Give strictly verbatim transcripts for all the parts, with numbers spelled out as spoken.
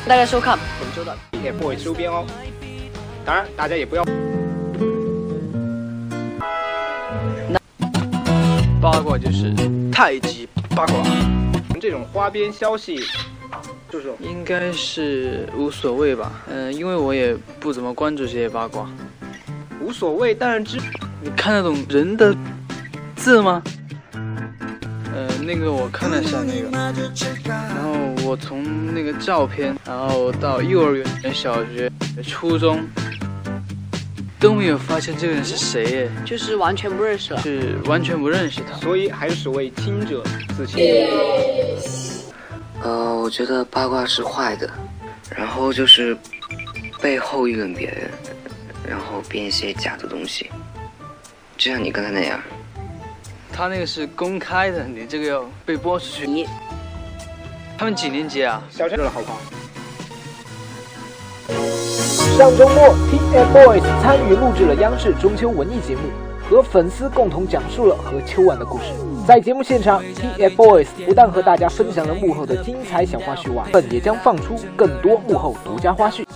大家收看本周的 T F Boys 周边哦。当然，大家也不要八卦就是太极八卦， 这种花边消息，就是应该是无所谓吧。嗯、呃，因为我也不怎么关注这些八卦。 无所谓，但是知你看得懂人的字吗？呃，那个我看了一下那个，然后我从那个照片，然后到幼儿园、小学、初中都没有发现这个人是谁耶， 就是完全不认识了， 是完全不认识他， 所以还是所谓清者自清。 呃，我觉得八卦是坏的，然后就是背后议论别人，然后编一些假的东西，就像你刚才那样。 他那个是公开的，你这个要被播出去。你，他们几年级啊？ 小学了，好不好？上周末 ，T F Boys 参与录制了央视中秋文艺节目，和粉丝共同讲述了和秋晚的故事。在节目现场 ，T F Boys 不但和大家分享了幕后的精彩小花絮外，也将放出更多幕后独家花絮。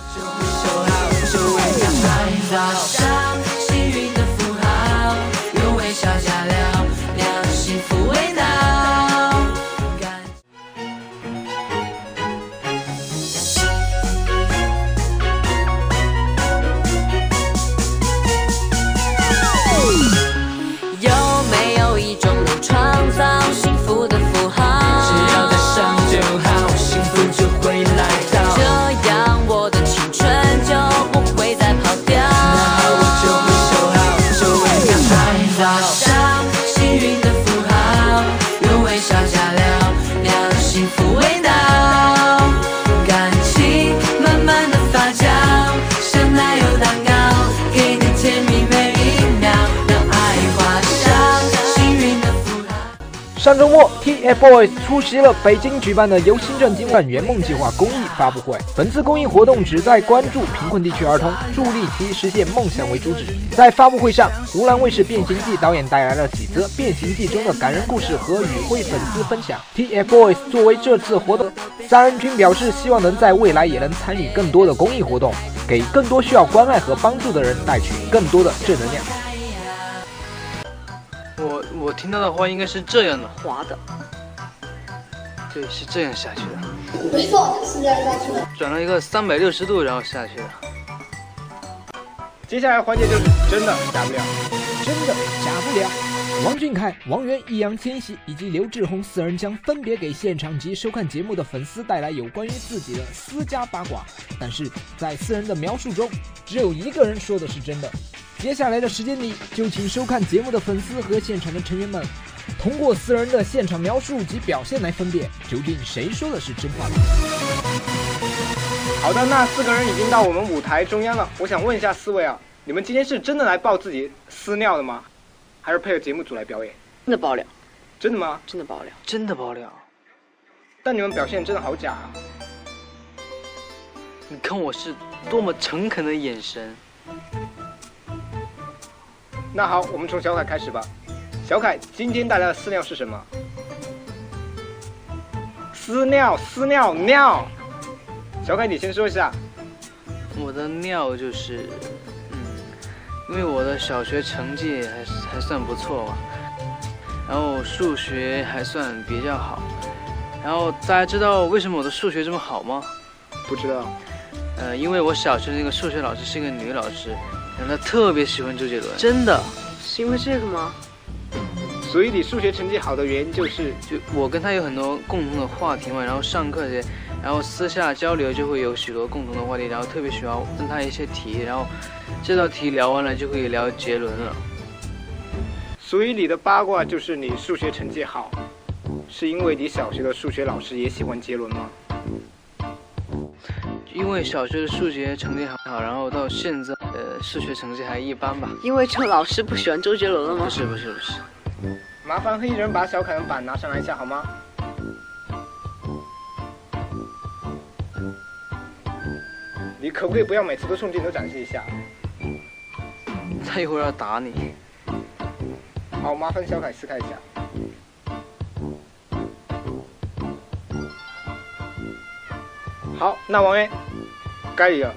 上周末 ，T F Boys 出席了北京举办的由新政经办圆梦计划公益发布会。本次公益活动旨在关注贫困地区儿童，助力其实现梦想为主旨。在发布会上，湖南卫视《变形记》导演带来了几则《变形记》中的感人故事和与会粉丝分享。T F Boys 作为这次活动，三人均表示希望能在未来也能参与更多的公益活动，给更多需要关爱和帮助的人带去更多的正能量。 我我听到的话应该是这样的， 滑的， 对，是这样下去的。 没错，是这样下去的。 转了一个三百六十度，然后下去的。 接下来环节就是真的假不了， 真的假不了。王俊凯、王源、易烊千玺以及刘志宏四人将分别给现场及收看节目的粉丝带来有关于自己的私家八卦，但是在四人的描述中，只有一个人说的是真的。接下来的时间里，就请收看节目的粉丝和现场的成员们，通过四人的现场描述及表现来分辨，究竟谁说的是真话。 好的，那四个人已经到我们舞台中央了。我想问一下四位啊，你们今天是真的来爆自己私尿的吗？还是配合节目组来表演？ 真的爆料， 真的吗？ 真的爆料， 真的爆料。 但你们表现真的好假啊！ 你看我是多么诚恳的眼神。 那好，我们从小凯开始吧。小凯今天带来的私尿是什么？私尿，私尿，尿。小凯，你先说一下。 我的尿就是，嗯，因为我的小学成绩还还算不错嘛，然后数学还算比较好。然后大家知道为什么我的数学这么好吗？ 不知道。 呃，因为我小学的那个数学老师是一个女老师。然后他特别喜欢周杰伦，真的是因为这个吗？ 所以你数学成绩好的原因就是， 就我跟他有很多共同的话题嘛，然后上课这些，然后私下交流就会有许多共同的话题，然后特别喜欢问他一些题，然后这道题聊完了就可以聊杰伦了。 所以你的八卦就是你数学成绩好，是因为你小学的数学老师也喜欢杰伦吗？ 因为小学的数学成绩很好，然后到现在呃数学成绩还一般吧。 因为这个老师不喜欢周杰伦了吗？ 不是不是不是。 麻烦黑衣人把小凯的板拿上来一下好吗？你可不可以不要每次都冲镜头展示一下？ 他一会儿要打你。 好，麻烦小凯撕开一下。 好，那王源，该你了。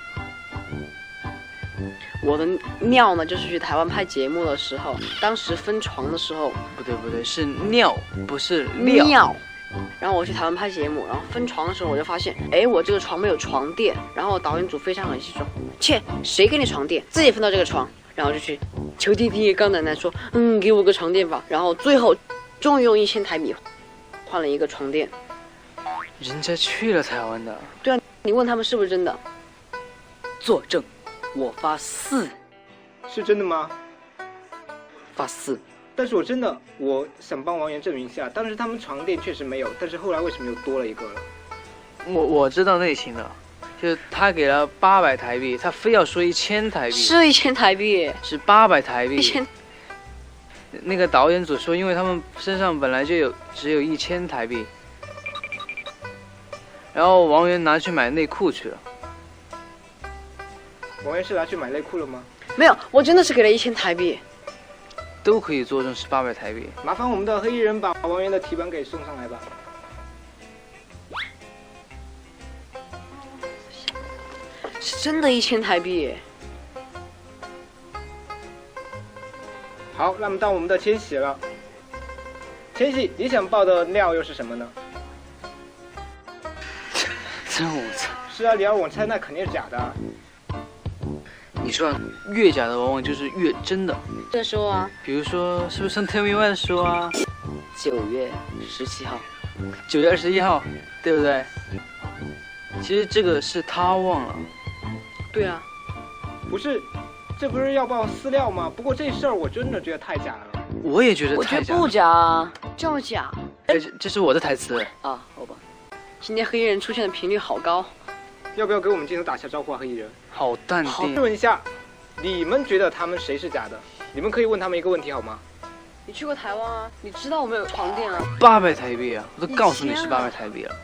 我的尿呢，就是去台湾拍节目的时候，当时分床的时候， 不对不对，是尿，不是尿。 尿。然后我去台湾拍节目，然后分床的时候，我就发现，哎，我这个床没有床垫。然后导演组非常狠心说，切，谁给你床垫？自己分到这个床。然后就去求弟弟告奶奶说，嗯，给我个床垫吧。然后最后，终于用一千台币换了一个床垫。 人家去了台湾的。 对啊，你问他们是不是真的？ 作证，我发誓。 是真的吗？ 发誓。 但是我真的，我想帮王源证明一下，当时他们床垫确实没有，但是后来为什么又多了一个了？ 我我知道内情的，就是他给了八百台币，他非要说一千台币， 是一千台币， 是八百台币。 一千。 那个导演组说，因为他们身上本来就有只有一千台币，然后王源拿去买内裤去了。 王源是拿去买内裤了吗？ 没有，我真的是给了一千台币。 都可以作证是八百台币。 麻烦我们的黑衣人把王源的提本给送上来吧。 是真的一千台币。 好，那么到我们的千玺了。千玺，你想报的料又是什么呢？ 真我操！ 是啊，你要我猜，那肯定是假的。 你说越假的往往就是越真的。 这时候啊， 比如说是不是像 Tell Me Why 的时候啊？ 九月十七号， 九月二十一号，对不对？其实这个是他忘了。 对啊。 不是，这不是要报私料吗？不过这事儿我真的觉得太假了。 我也觉得我觉太假了。 得不假啊，这么假。 哎，这是我的台词啊，好吧。 今天黑衣人出现的频率好高。 要不要给我们镜头打下招呼啊，黑衣人？ 好淡定。 好，问一下，你们觉得他们谁是假的？你们可以问他们一个问题好吗？ 你去过台湾啊？你知道我们有床垫啊？ 八百台币啊！我都告诉你是八百台币了。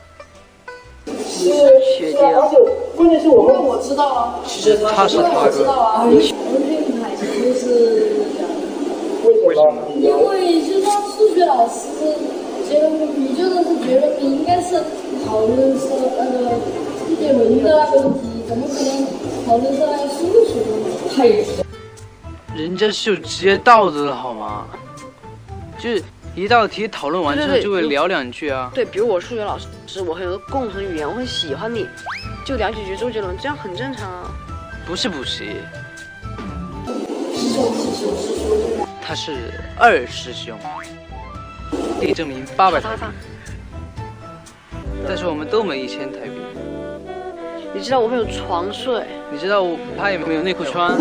确定啊？ 关键是我们我知道啊。 其实他是他我知道啊。我觉得海星就是假的。 为什么？ 因为就说数学老师觉得你就是觉得你应该是讨论是那个周杰伦的问题，怎么可能讨论是那个数学问题？太。 人家是有职业道德的好吗？就是一道题讨论完之后就会聊两句啊。 对，比如我数学老师，我很有共同语言，我很喜欢你，就聊几句周杰伦，这样很正常啊。 不是补习， 师兄师兄师兄。 他是二师兄，可以证明八百台币，但是我们都没一千台币。 你知道我们有床睡， 你知道我他也没有内裤穿。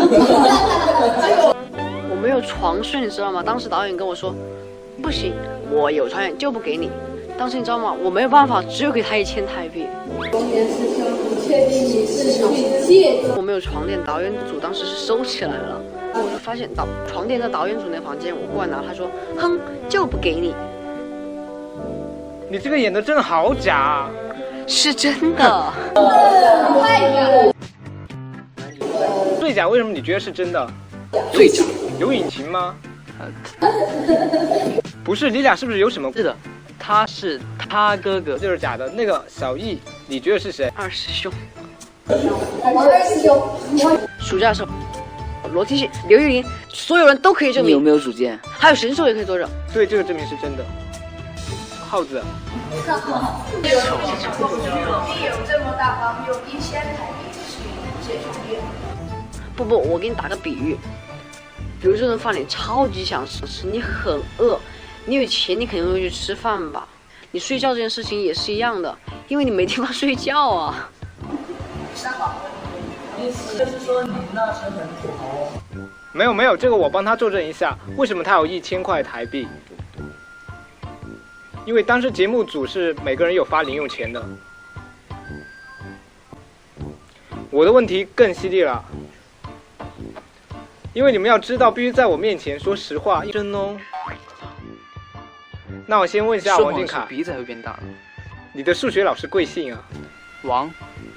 我没有床睡，你知道吗？当时导演跟我说，不行，我有床垫就不给你。当时你知道吗？我没有办法，只有给他一千台币。 王源师兄，你确定你是去借？ 我没有床垫，导演组当时是收起来了。我就发现导床垫在导演组那房间，我过来拿，他说，哼，就不给你。 你这个演的真的好假啊！ 是真的。 太假了。 最假为什么你觉得是真的？ 最假。 有隐情吗？不是，你俩是不是有什么？ 是的，他是他哥哥， 就是假的。那个小易，你觉得是谁？ 二师兄。 二师兄。 暑假的时候，罗 T 恤、刘玉玲，所有人都可以证明。 你有没有主见？ 还有神兽也可以作证。 对，这个证明是真的。耗子。 你有这么大方，用一千台币去借床垫。 不不，我给你打个比喻，比如这顿饭你超级想吃，你很饿，你有钱你肯定会去吃饭吧？你睡觉这件事情也是一样的，因为你没地方睡觉啊。 意思就是说你那是很土豪。 没有没有，这个我帮他作证一下，为什么他有一千块台币？因为当时节目组是每个人有发零用钱的。我的问题更犀利了，因为你们要知道，必须在我面前说实话，一真哦。那我先问一下王俊凯， 鼻子还会变大。 你的数学老师贵姓啊？ 王。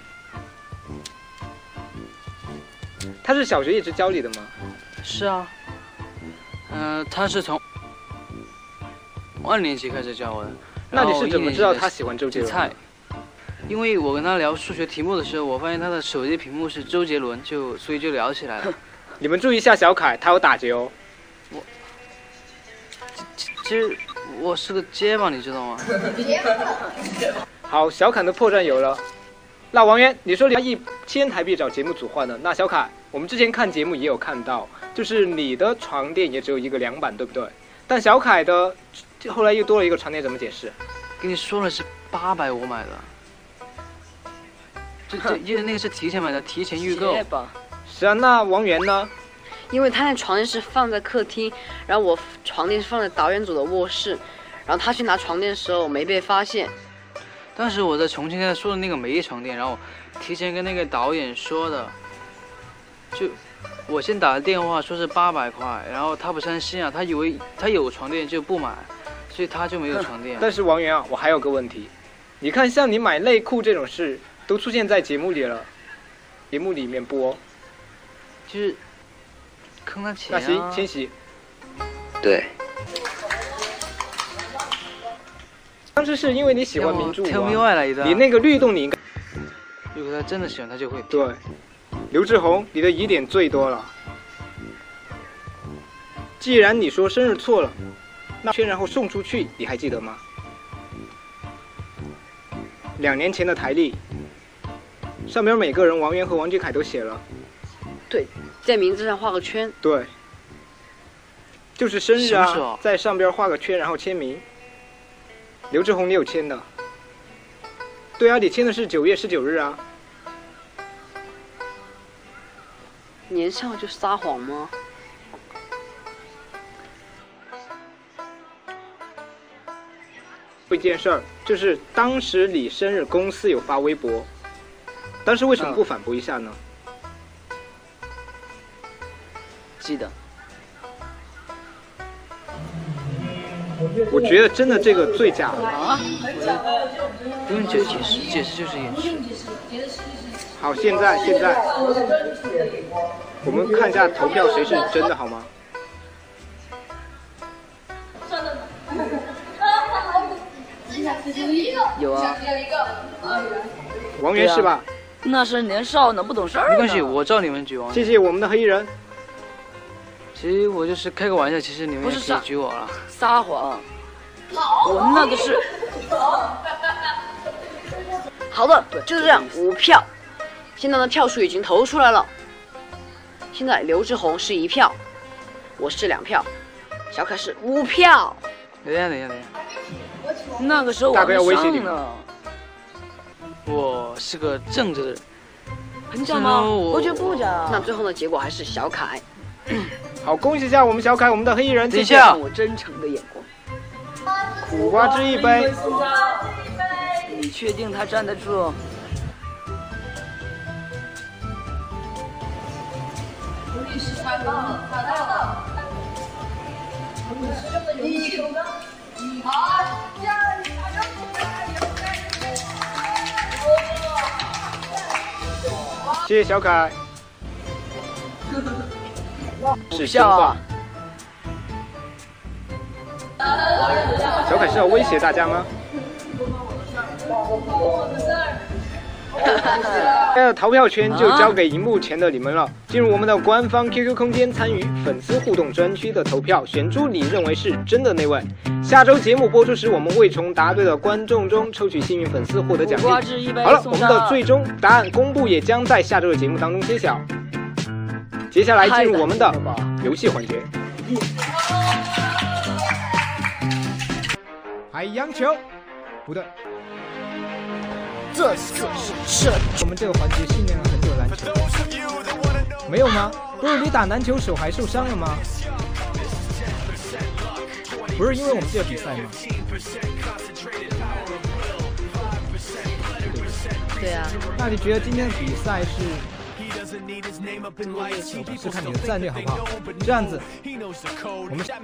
他是小学一直教你的吗？ 是啊。嗯、呃，他是从二年级开始教我的。 那你是怎么知道他喜欢周杰伦？ 菜，因因为我跟他聊数学题目的时候，我发现他的手机屏幕是周杰伦，就所以就聊起来了。 你们注意一下小凯，他有打劫哦。 我，其其实我是个结巴，你知道吗？ 好，小凯的破绽有了。那王源，你说你一千台币找节目组换的，那小凯，我们之前看节目也有看到，就是你的床垫也只有一个两板，对不对？但小凯的后来又多了一个床垫，怎么解释？ 跟你说了是八百我买的。这这因为那个是提前买的，提前预购。 是啊，那王源呢？ 因为他那床垫是放在客厅，然后我床垫是放在导演组的卧室，然后他去拿床垫的时候没被发现。 当时我在重庆跟他说的那个没床垫，然后提前跟那个导演说的，就我先打的电话说是八百块，然后他不相信啊，他以为他有床垫就不买，所以他就没有床垫。 但是王源啊，我还有个问题，你看像你买内裤这种事都出现在节目里了，节目里面播， 就是坑他钱啊。 那行，千玺， 对。 当时是因为你喜欢名著 ，Tell me why 来的。 你那个律动你应该， 如果他真的喜欢，他就会。 对，刘志宏，你的疑点最多了。既然你说生日错了，那圈然后送出去，你还记得吗？两年前的台历，上边每个人王源和王俊凯都写了。 对，在名字上画个圈。 对，就是生日啊， 啊在上边画个圈，然后签名。刘志宏，你有签的？对啊，你签的是九月十九日啊。 年少就撒谎吗？ 一件事儿，就是当时你生日，公司有发微博，当时为什么不反驳一下呢？ 记得。 我觉得真的这个最假的。 啊？ 不用解释，解释就是掩饰。 好，现在现在，我们看一下投票谁是真的好吗？ 有啊。 王源是吧？ 那是年少能不懂事儿。 没关系，我照你们举王。 谢谢我们的黑衣人。 其实我就是开个玩笑，其实你们也可以举我了。 撒谎，我那个是。 好的，就是这样，五票。现在呢，票数已经投出来了。现在刘志宏是一票，我是两票，小凯是五票。 等一下，等一下，等一下。 那个时候我大哥要威胁你呢。 我是个正直的人。 很假吗？ 我我觉得不假。 那最后的结果还是小凯。 好，恭喜一下我们小凯，我们的黑衣人。 等一下， 我真诚的眼光。 苦瓜汁一杯。 你确定他站得住？律师快到了，快到了。我们师兄的游戏。好， 谢谢小凯。是笑啊！ 小凯是要威胁大家吗？那投票权就交给荧幕前的你们了。进入我们的官方 Q Q 空间，参与粉丝互动专区的投票，选出你认为是真的那位。下周节目播出时，我们会从答对的观众中抽取幸运粉丝获得奖励。好了，我们的最终答案公布也将在下周的节目当中揭晓。接下来进入我们的游戏环节。海洋球，不对。 这次是射。 我们这个环节训练了很久篮球，没有吗？不是你打篮球手还受伤了吗？不是因为我们这个比赛吗？ 对啊。 那你觉得今天的比赛是？是看你的战略好不好？这样子，我们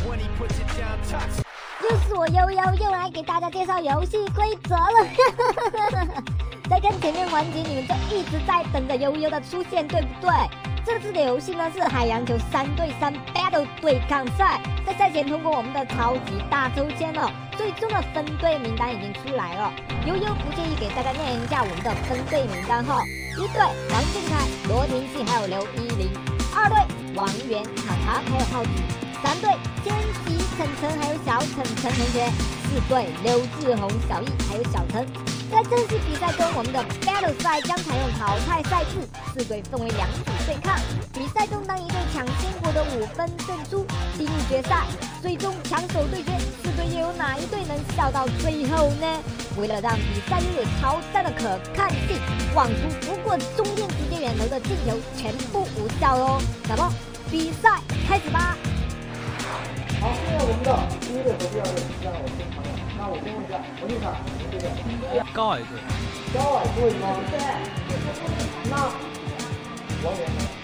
又是我悠悠又来给大家介绍游戏规则了。在看前面环节，你们就一直在等着悠悠的出现，对不对？这次的游戏呢是海洋球三对三 battle 对抗赛，在赛前通过我们的超级大抽签哦， 最终的分队名单已经出来了，悠悠不介意给大家念一下我们的分队名单哈。一队王俊凯、罗廷熙还有刘依林，二队王源、卡卡还有浩子，三队千玺、晨晨还有小晨晨同学，四队刘志宏、小易还有小陈。在正式比赛中，我们的 Battle 赛将采用淘汰赛制，四队分为两组对抗。比赛中，当一队抢先获得五分胜出，进入决赛。最终抢手对决，四队又有哪一队能笑到最后呢？为了让比赛又有超赞的可看性，妄图不过中间直接远投的进球全部无效哦。那么比赛开始吧。 好，现在我们的第一队和第二队是让我先朋友。那我先问一下，王俊凯，这边高矮队， 高矮队吗？对。那王源呢？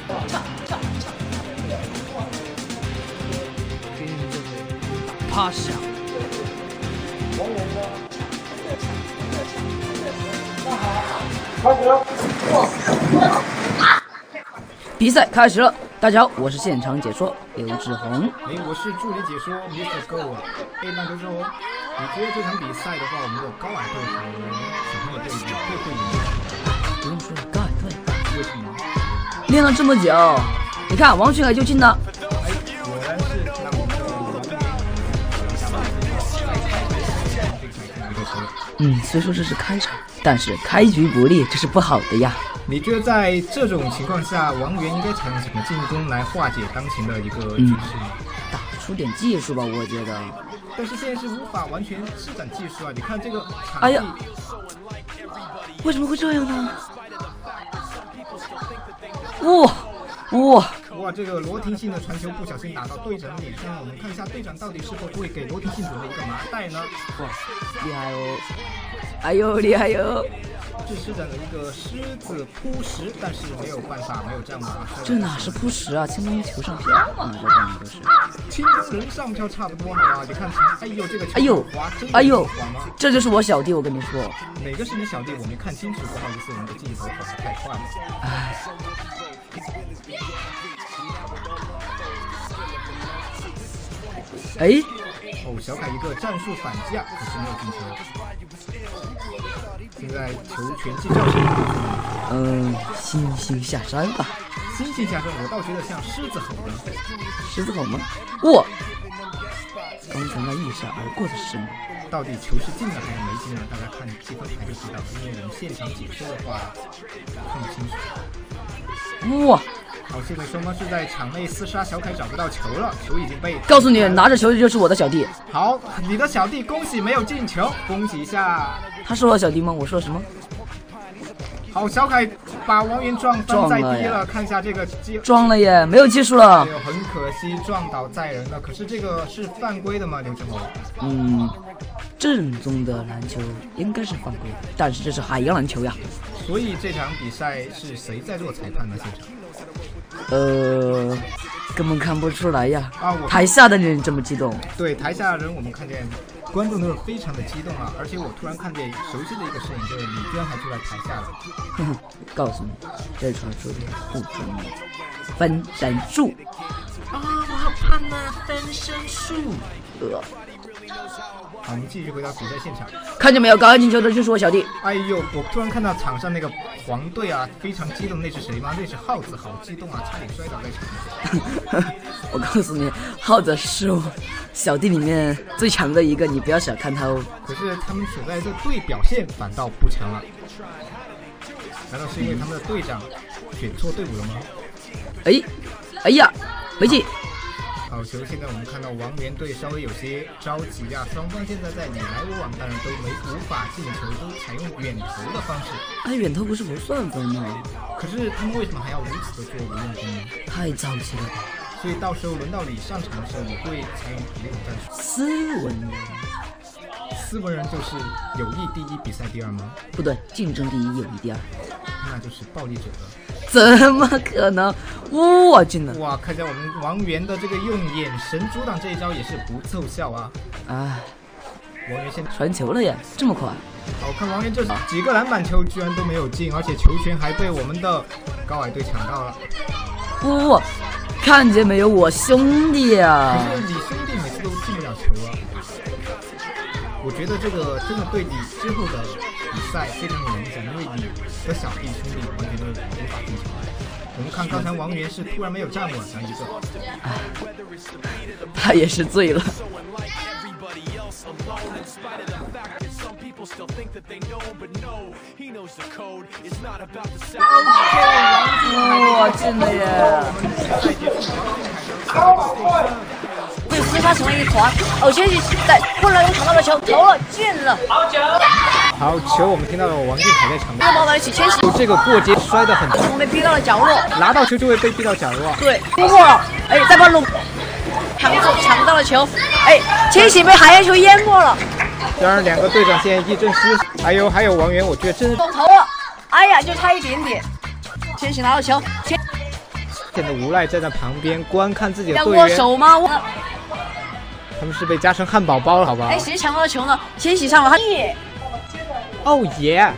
给你们这队趴下。 王源呢？那好，开始了。 比赛开始了，大家好，我是现场解说刘志宏。 哎，我是助理解说 Mister Go 啊。哎，那刘志宏，你觉得这场比赛的话，我们的高矮队和小朋友队也会会赢吗？ 不用说了，高矮队。 为什么？ 练了这么久，你看王俊凯就进了。 哎，果然是让我们的王源嗯，虽说这是开场，但是开局不利，这是不好的呀。 你觉得在这种情况下，王源应该采用什么进攻来化解当前的一个局势呢？ 打出点技术吧，我觉得。 但是现在是无法完全施展技术啊！你看这个场地， 哎呀，为什么会这样呢？哇哇哇！这个罗廷信的传球不小心打到队长脸上，我们看一下队长到底是否会给罗廷信准备一个麻袋呢？ 哇，厉害哦！哎呦，厉害哟！ 这施展了一个狮子扑食，但是没有办法，没有这样吧？ 这哪是扑食啊？轻松球上飘啊！这感觉是轻松人上飘差不多好吧？你看，哎呦，这个球哎呦滑，真的哎呦滑吗？ 这就是我小弟，我跟你说。 哪个是你小弟？我没看清楚，不好意思，我们的镜头跑得太快了。 唉。哎， 哦，小凯一个战术反击啊，可是没有进球。现在球权进赵胜。 嗯，星星下山吧。 星星下山，我倒觉得像狮子吼的。 狮子吼吗？哇！刚才那一闪而过的是什么？ 到底球是进了还是没进呢？大家看积分牌就知道，因为我们现场解说的话看不清楚。 哇！ 好，现在双方是在场内厮杀，小凯找不到球了，球已经被告诉你，拿着球的就是我的小弟。 好，你的小弟恭喜没有进球，恭喜一下。 他是我小弟吗？我说什么？ 好，小凯把王源撞翻在地了，看一下这个撞了耶，没有技术了。 哎呦，很可惜撞倒在人了。可是这个是犯规的吗，刘志宏？ 嗯，正宗的篮球应该是犯规，但是这是海洋篮球呀。 所以这场比赛是谁在做裁判呢？现场？ 呃，根本看不出来呀。 啊，我台下的人这么激动。 对，台下的人我们看见观众都是非常的激动啊，而且我突然看见熟悉的一个身影，就是李娟还出来台下了。 哼哼，告诉你，这传说的不准你分身术。 啊、哦，我好怕那分身术。 呃。 好，我们继续回到比赛现场。 看见没有，刚刚进球的就是我小弟。 哎呦，我突然看到场上那个黄队啊，非常激动，那是谁吗？那是耗子，好激动啊，差点摔倒在场上。 我告诉你，耗子是我小弟里面最强的一个，你不要小看他哦。 可是他们所在的队表现反倒不强了，难道是因为他们的队长选错队伍了吗？ 哎，哎呀，没进。 好球！现在我们看到王源队稍微有些着急啊，双方现在在你来我往，当然都没无法进球，都采用远投的方式。 哎，远投不是不算分吗？ 可是他们为什么还要如此的做无用功呢？ 太着急了吧！ 所以到时候轮到你上场的时候，你会采用哪种战术？ 斯文人， 斯文人就是友谊第一，比赛第二吗？ 不对，竞争第一，友谊第二， 那就是暴力者了。 怎么可能？哇，进了！ 哇，看见我们王源的这个用眼神阻挡这一招也是不奏效啊！ 哎， 王源现在传球了耶，这么快！ 好看王源这几个篮板球居然都没有进，而且球权还被我们的高矮队抢到了。 哇，看见没有，我兄弟啊！ 可是你兄弟每次都进不了球啊！ 我觉得这个真的对你之后的比赛非常有影响，因为你的小弟兄弟完全都无法进球。我们看刚才王源是突然没有站稳了一个， 他也是醉了。哇，进了耶！ 被厮杀成了一团，哦，千玺在混乱中抢到了球，投了，进了。 好球，我们听到了王俊凯在场边。 又抱在一起，千玺这个过接摔得很痛， 被逼到了角落， 拿到球就会被逼到角落。 对，突破了，哎，再把鲁抢走，抢到了球，哎，千玺被海燕球淹没了。 当然，两个队长现在一阵厮，还有还有王源，我觉得真是投了，哎呀，就差一点点。千玺拿到球，千显得无赖站在旁边观看自己的要队员。 握手吗？ 他们是被加成汉堡包了，好不好？ 哎，谁抢到了球呢？千玺上了，他耶！ 哦耶！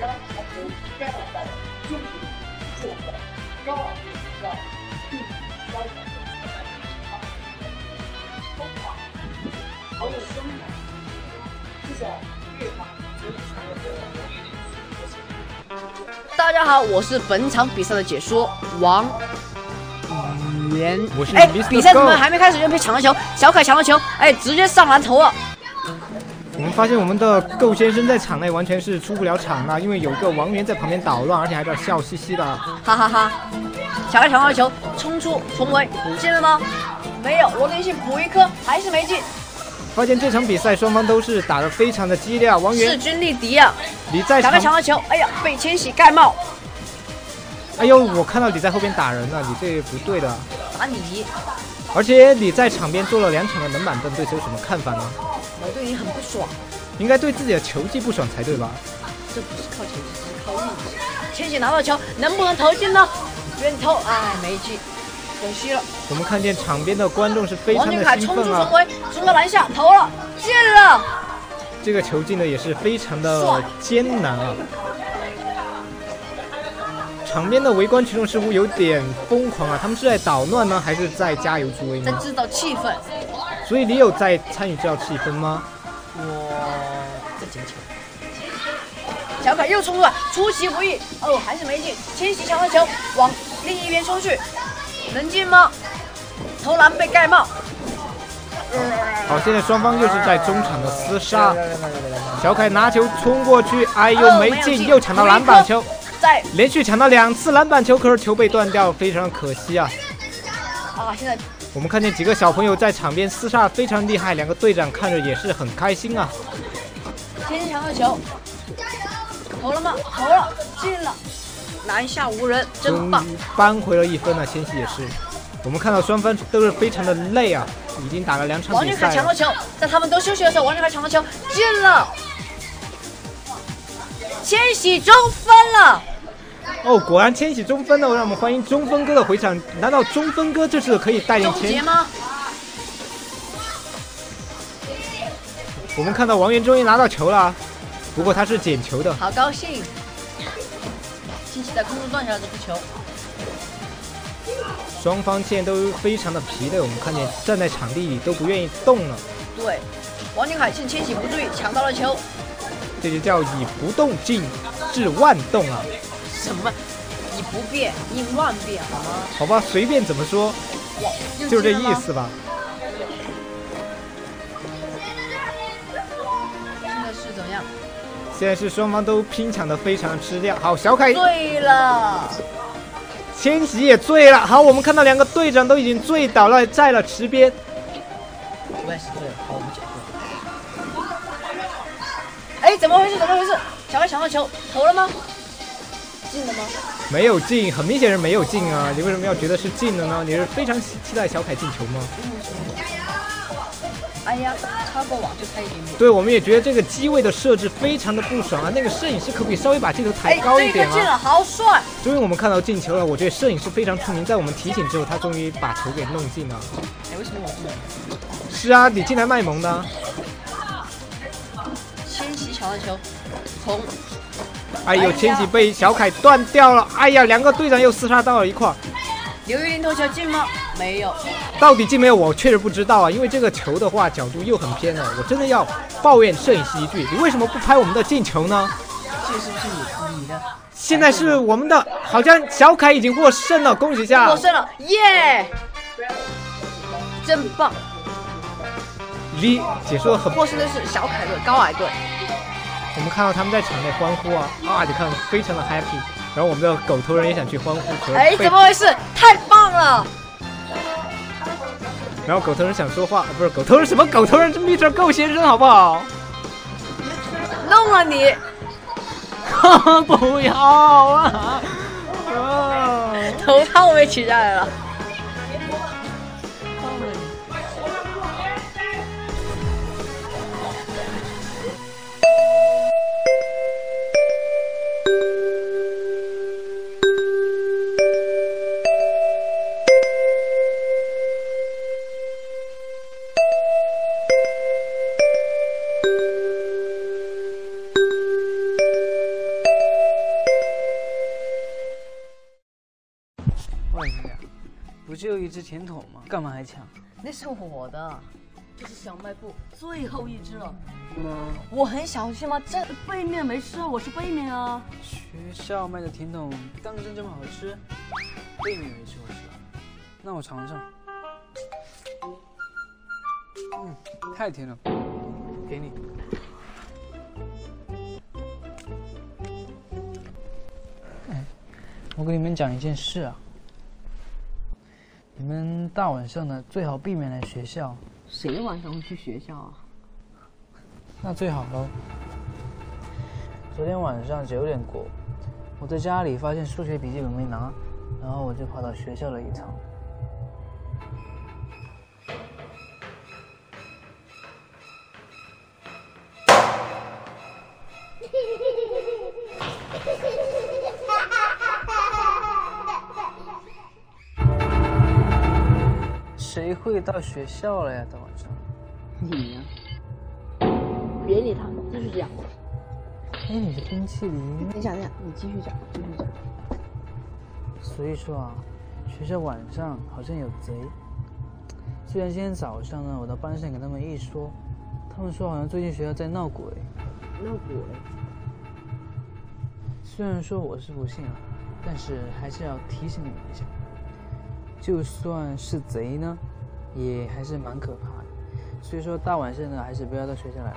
大家好，我是本场比赛的解说王源。 我是哎， Mister 比赛怎么 Go 还没开始就被抢了球？小凯抢了球，哎，直接上篮投了。 我们发现我们的够先生在场内完全是出不了场了，因为有个王源在旁边捣乱，而且还在笑嘻嘻的。 哈哈哈！小凯抢到了球，冲出重围，进了吗？没有，罗天信补一颗，还是没进。 发现这场比赛双方都是打得非常的激烈啊！王源势均力敌啊！ 李在小凯抢场， 到球，哎呀，被千玺盖帽。 哎呦，我看到你在后边打人了，你这不对的。 打你！ 而且你在场边做了两场的冷板凳，对此有什么看法呢？ 我对你很不爽。 应该对自己的球技不爽才对吧？ 这不是靠球技，是靠运气。千玺拿到球，能不能投进呢？远投，哎，没进，可惜了。 我们看见场边的观众是非常王俊凯的兴奋啊！ 冲出重围，冲到篮下，投了，进了。 这个球进的也是非常的艰难啊！场边的围观群众似乎有点疯狂啊，他们是在捣乱呢，还是在加油助威呢？ 在制造气氛。 所以你有在参与制造气氛吗？ 我在捡球。小凯又冲出来，出其不意，哦，还是没进。千玺抢到球，往另一边冲去，能进吗？投篮被盖帽。 好，现在双方又是在中场的厮杀。小凯拿球冲过去，哎呦没进，又抢到篮板球，连续抢到两次篮板球，可是球被断掉，非常可惜啊！ 啊，现在我们看见几个小朋友在场边厮杀，非常厉害，两个队长看着也是很开心啊。 千玺抢到球，投了吗？投了，进了，篮下无人，真棒！ 扳回了一分啊，千玺也是。我们看到双方都是非常的累啊，已经打了两场王俊比赛了。 凯抢到球，在他们都休息的时候，王俊凯抢到球进了，千玺中分了。 哦，果然千玺中分了，让我们欢迎中分哥的回场。难道中分哥这次可以带领终结前？ 吗？ 我们看到王源终于拿到球了，不过他是捡球的。 好高兴！千玺在空中断下了这颗球。 双方现在都非常的疲累，我们看见站在场地里都不愿意动了。 对，王俊凯趁千玺不注意抢到了球。 这就叫以不动静致万动啊！ 什么？以不变应万变，好吗？ 好吧，随便怎么说，就是这意思吧。 现在是怎么样？ 现在是双方都拼抢的非常吃力。好，小凯醉了， 千玺也醉了。好，我们看到两个队长都已经醉倒了，在了池边。 我也是醉了，好，我们解释。哎，怎么回事？怎么回事？小凯抢到球，投了吗？进了吗？ 没有进，很明显是没有进啊！你为什么要觉得是进了呢？你是非常期待小凯进球吗？ 哎呀，擦过网就差一点点。 对，我们也觉得这个机位的设置非常的不爽啊！那个摄影师可不可以稍微把镜头抬高一点啊？ 哎，这个进了，好帅！ 终于我们看到进球了，我觉得摄影师非常出名，在我们提醒之后，他终于把球给弄进了。 哎，为什么我不能？ 是啊，你进来卖萌的啊。 千玺抢到球，从。 哎呦，千玺被小凯断掉了！哎呀，两个队长又厮杀到了一块儿。 刘玉玲投球进吗？ 没有。 到底进没有？我确实不知道啊，因为这个球的话角度又很偏了。我真的要抱怨摄影师一句，你为什么不拍我们的进球呢？ 这是不是你你的？ 现在是我们的，好像小凯已经获胜了，恭喜一下！ 获胜了，耶！真棒！ 李解说的很。 获胜的是小凯队高矮队。 我们看到他们在场内欢呼啊啊！你看，非常的 happy。然后我们的狗头人也想去欢呼。 哎，怎么回事？太棒了！ 然后狗头人想说话，啊、不是狗头人什么狗头人，这 Mister Go 先生好不好？ 弄了你！ 不要啊！啊头套我也取下来了。 不就一只甜筒吗？干嘛还抢？ 那是我的，这是小卖部最后一只了。 嗯， 我很小心吗？这背面没吃啊，我是背面啊。 学校卖的甜筒当真这么好吃？背面没吃过是吧？那我尝尝。嗯，太甜了，给你。哎，我跟你们讲一件事啊。你们大晚上的最好避免来学校。 谁晚上会去学校啊？ 那最好喽。昨天晚上九点过，我在家里发现数学笔记本没拿，然后我就跑到学校了一趟。谁会到学校了呀？大晚上。 你呀、啊。别理他，继续讲。 哎，你是冰淇淋。 等一下，等一下，你继续讲，继续讲。 所以说啊，学校晚上好像有贼。虽然今天早上呢，我到班上给他们一说，他们说好像最近学校在闹鬼。 闹鬼？ 虽然说我是不信啊，但是还是要提醒你们一下。就算是贼呢，也还是蛮可怕的。所以说大晚上呢，还是不要到学校来了。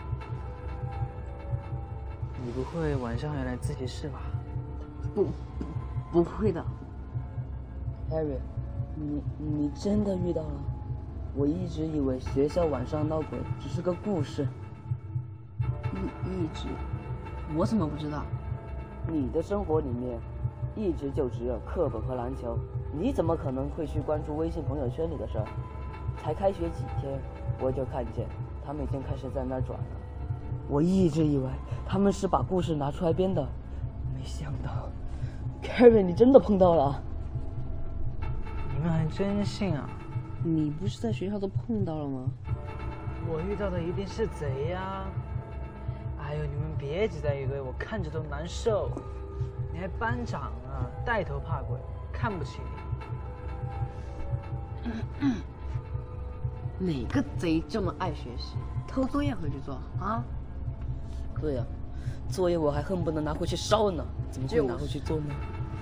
你不会晚上还来自习室吧？ 不，不会的。 Harry， 你你真的遇到了？我一直以为学校晚上闹鬼只是个故事。 一一直？我怎么不知道？ 你的生活里面一直就只有课本和篮球。你怎么可能会去关注微信朋友圈里的事儿？才开学几天，我就看见他们已经开始在那儿转了。我一直以为他们是把故事拿出来编的，没想到 ，Kevin， 你真的碰到了。 你们还真信啊？ 你不是在学校都碰到了吗？ 我遇到的一定是贼呀、啊！哎呦，你们别挤在一堆，我看着都难受。你还班长啊，带头怕鬼。看不起你，哪个贼这么爱学习，偷作业回去做啊？ 对呀、啊，作业我还恨不得拿回去烧呢，怎么会拿回去做呢？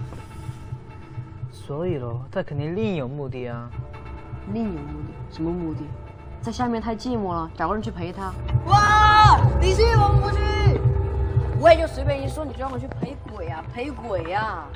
所以咯，他肯定另有目的啊。 另有目的？什么目的？在下面太寂寞了，找个人去陪他。哇，你去我不去？我也就随便一说，你就让我去陪鬼啊，陪鬼啊！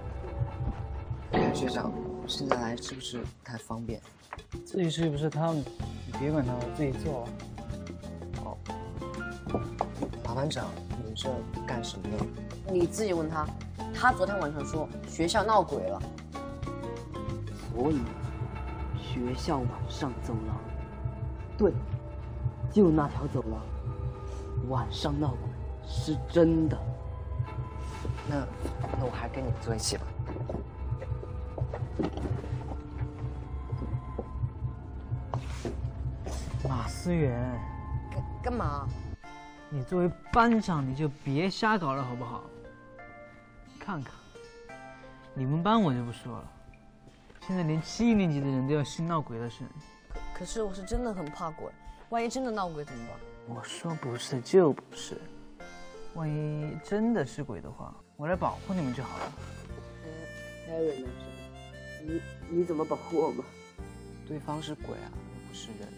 学长，现在来是不是不太方便？ 自己事不是他们，你别管他，我自己做。 哦，马班长，你这干什么呢？ 你自己问他，他昨天晚上说学校闹鬼了。 所以，学校晚上走廊，对，就那条走廊，晚上闹鬼是真的。 那那我还跟你坐一起吧。 马思远， 干干嘛？ 你作为班长，你就别瞎搞了，好不好？看看，你们班我就不说了， 现在连七年级的人都要信闹鬼的事。 可可是我是真的很怕鬼，万一真的闹鬼怎么办？ 我说不是就不是，万一真的是鬼的话，我来保护你们就好了。 呃 ，Harry 男生，你你怎么保护我们？ 对方是鬼啊，又不是人。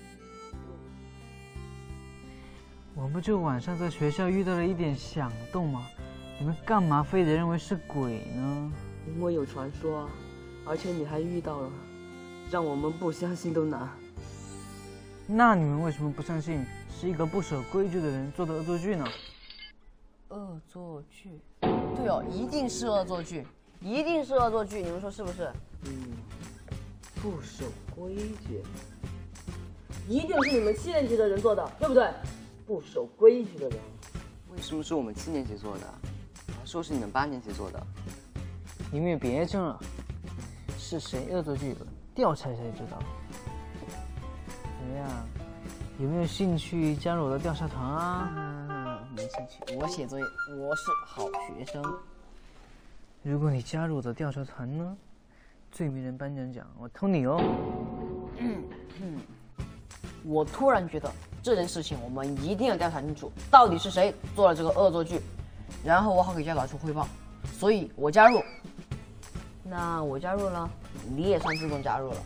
我们就晚上在学校遇到了一点响动嘛，你们干嘛非得认为是鬼呢？ 因为有传说啊，而且你还遇到了，让我们不相信都难。 那你们为什么不相信是一个不守规矩的人做的恶作剧呢？ 恶作剧？对哦，一定是恶作剧，一定是恶作剧，你们说是不是？ 嗯，不守规矩，一定是你们七年级的人做的，对不对？不守规矩的人， 为什么是我们七年级做的？还说是你们八年级做的？ 你们也别争了，是谁恶作剧，调查才知道。怎么样？有没有兴趣加入我的调查团啊？ 嗯，没兴趣，我写作业，我是好学生。 如果你加入我的调查团呢，最迷人颁奖奖我偷你哦。 嗯嗯，我突然觉得这件事情我们一定要调查清楚，到底是谁做了这个恶作剧，然后我好给教导处汇报。所以我加入。那我加入了，你也算自动加入了。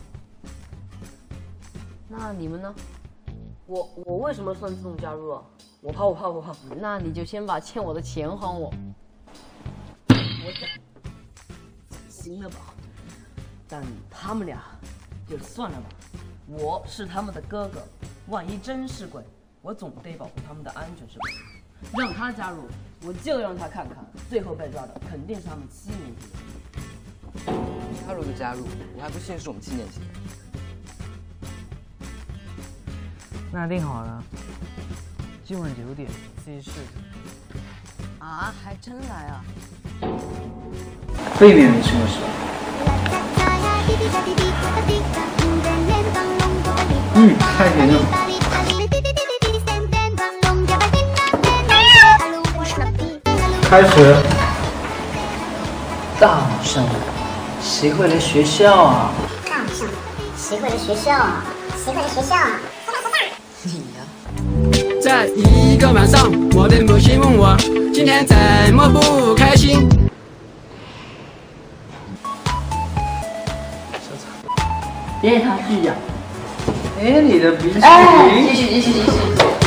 那你们呢？ 我我为什么算自动加入了？我怕我怕我怕。 那你就先把欠我的钱还我。我行了吧？但他们俩就算了吧。我是他们的哥哥，万一真是鬼，我总得保护他们的安全，是不是？让他加入，我就让他看看，最后被抓的肯定是他们七年级的。 加入就加入，我还不信是我们七年级的。 那定好了，今晚九点 C 市。 啊，还真来啊！ 背面没什么事。嗯，太甜了。开始。大晚上的，谁会来学校啊？ 大晚上，谁会来学校啊？谁会来学校啊？ 你呀、 啊。在一个晚上，我的母亲问我今天怎么不开心。 别他去呀！ 哎，你的鼻涕。 哎，继续继续继续。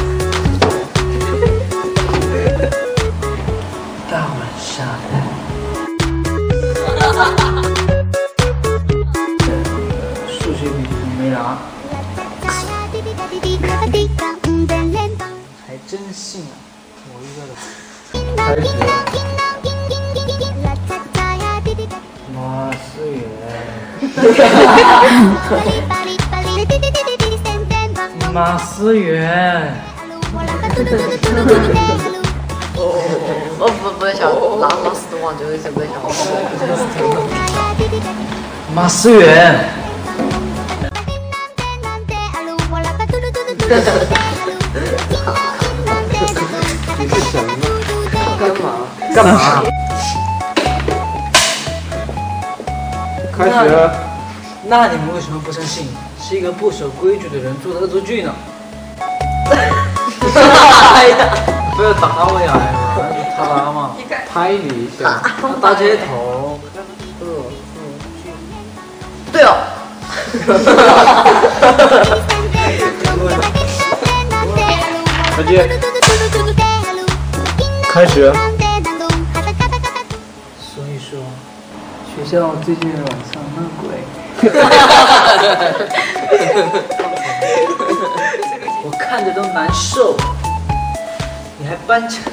大晚上的。数学笔没拿。还真信啊！我遇到的。开始。马思远。马思远。 哦不不想老老死都忘记了，不想马思远。你是什么？干嘛？干嘛？开始。那你们为什么不相信是一个不守规矩的人做的恶作剧呢？不要打我呀！他拉嘛，拍你一下，大街头。恶作剧。 对哦。 再见。开始。所以说，学校最近晚上闹鬼。我看着都难受，你还搬着。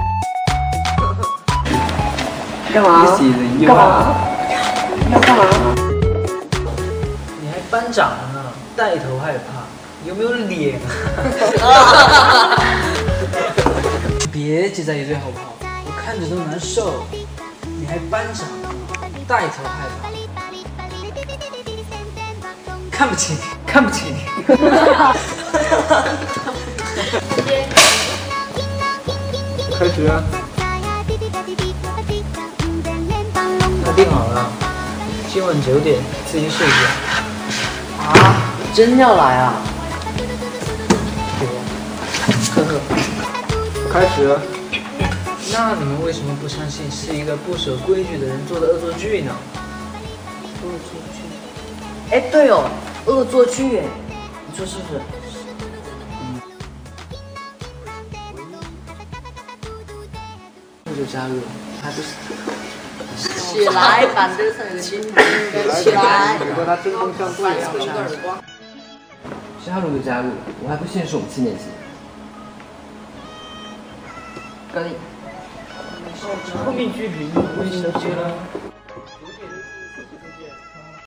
干嘛？干嘛？要干嘛？ 你还班长呢，带头害怕，有没有脸啊？别挤在一堆好不好？我看着都难受，你还班长呢，带头害怕，看不起你，看不起你。开始啊！那定好了， 今晚九点自习室见。 啊，真要来啊？ 给我。呵呵。开始。那你们为什么不相信是一个不守规矩的人做的恶作剧呢？ 恶作剧？哎，对哦，恶作剧哎，你说是不是？嗯。 我就加入了，还不是。 起来，板凳上有个新人，起来！ 和他针锋相对啊！ 加入就加入，我还不信是我们七年级。 赶紧。 后面剧评微小姐了。